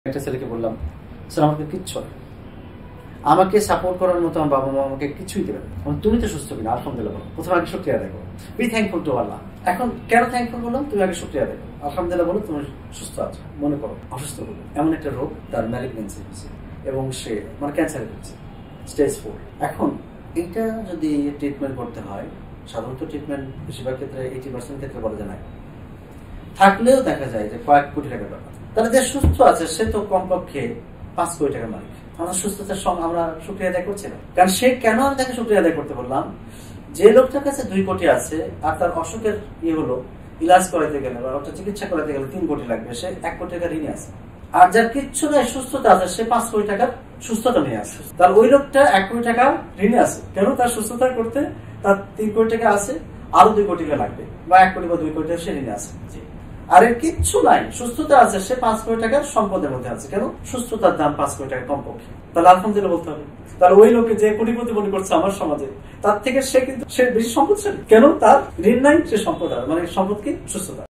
একটা ছেলেকে বললাম, স্যার আমাকে কিচ্ছু হয়, আমাকে সাপোর্ট করার মতো আমার বাবা মা আমাকে কিছুই দেবে না, তুমি তো সুস্থ কিনা, আলহামদুলিল্লাহ বলো, প্রথমে আগে শুকরিয়া দেখো, বি থ্যাঙ্কফুল টু আল্লাহ। এখন কেন থ্যাঙ্কফুল বললাম, তুমি আগে শুকরিয়া দেখো, আলহামদুলিল্লাহ বলো তুমি সুস্থ আছো। মনে করো অসুস্থ হলো, এমন একটা রোগ, তার ম্যালিগনেন্সি হয়েছে এবং সে মানে ক্যান্সার হচ্ছে স্টেজ 4। এখন এটা যদি ট্রিটমেন্ট করতে হয়, সাধারণত ট্রিটমেন্ট বেশিরভাগ ক্ষেত্রে 80% ক্ষেত্রে বলা যায় না, থাকলেও দেখা যায় যে কয়েক কোটি টাকার ব্যাপার। তাহলে যে সুস্থ আছে সে তো কমপক্ষে 5 কোটি টাকার মালিক। আমরা সুস্থতার সঙ্গে আমরা শুকরিয়া আদায় করছি না, কারণ সে কেন আমি তাকে শুকরিয়া আদায় করতে বললাম, যে লোকটার কাছে 2 কোটি আছে আর তার অসুখের হলো ইলাজ করাতে গেলে বা ওটা চিকিৎসা করাতে গেলে 3 কোটি লাগবে, সে 1 কোটি টাকা ঋণে আছে। আর যার কিচ্ছু নাই, সুস্থতা আছে, সে 5 কোটি টাকার সুস্থতা নিয়ে আসে। তার ওই লোকটা 1 কোটি টাকা ঋণে আছে, কেন? তার সুস্থতা করতে তার 3 কোটি টাকা আছে, আরো 2 কোটি টাকা লাগবে, বা 1 কোটি বা 2 কোটি টাকা সে ঋণে আছে। আর এর কিচ্ছু নাই, সুস্থতা আছে, সে 5 কোটি টাকার সম্পদের মধ্যে আছে। কেন? সুস্থতার দাম 5 কোটি টাকা কমপক্ষে। তাহলে আলহামদুলিল্লাহ বলতে হবে। তার ওই লোকে যে কোটিপতি মনে করছে আমার সমাজে, তার থেকে সে কিন্তু সে বেশি সম্পদশালী। কেন? তার ঋণ নাই, সে সম্পদ, মানে সম্পদ কি? সুস্থতা।